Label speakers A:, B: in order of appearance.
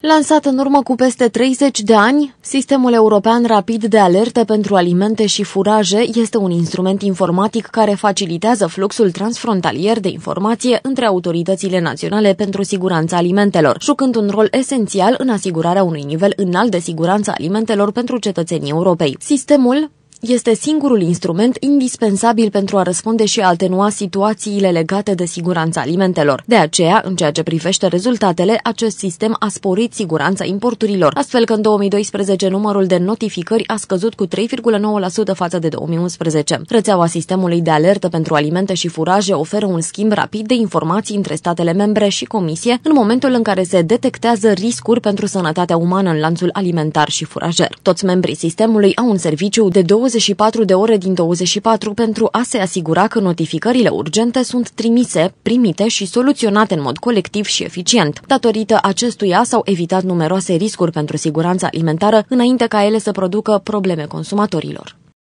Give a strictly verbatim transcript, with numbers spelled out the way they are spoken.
A: Lansat în urmă cu peste treizeci de ani, Sistemul European Rapid de Alerte pentru Alimente și Furaje este un instrument informatic care facilitează fluxul transfrontalier de informație între autoritățile naționale pentru siguranța alimentelor, jucând un rol esențial în asigurarea unui nivel înalt de siguranță alimentelor pentru cetățenii Europei. Sistemul este singurul instrument indispensabil pentru a răspunde și a atenua situațiile legate de siguranța alimentelor. De aceea, în ceea ce privește rezultatele, acest sistem a sporit siguranța importurilor, astfel că în două mii doisprezece numărul de notificări a scăzut cu trei virgulă nouă la sută față de două mii unsprezece. Rețeaua Sistemului de Alertă pentru Alimente și Furaje oferă un schimb rapid de informații între statele membre și Comisie în momentul în care se detectează riscuri pentru sănătatea umană în lanțul alimentar și furajer. Toți membrii sistemului au un serviciu de douăzeci și patru de ore din douăzeci și patru pentru a se asigura că notificările urgente sunt trimise, primite și soluționate în mod colectiv și eficient. Datorită acestuia s-au evitat numeroase riscuri pentru siguranța alimentară înainte ca ele să producă probleme consumatorilor.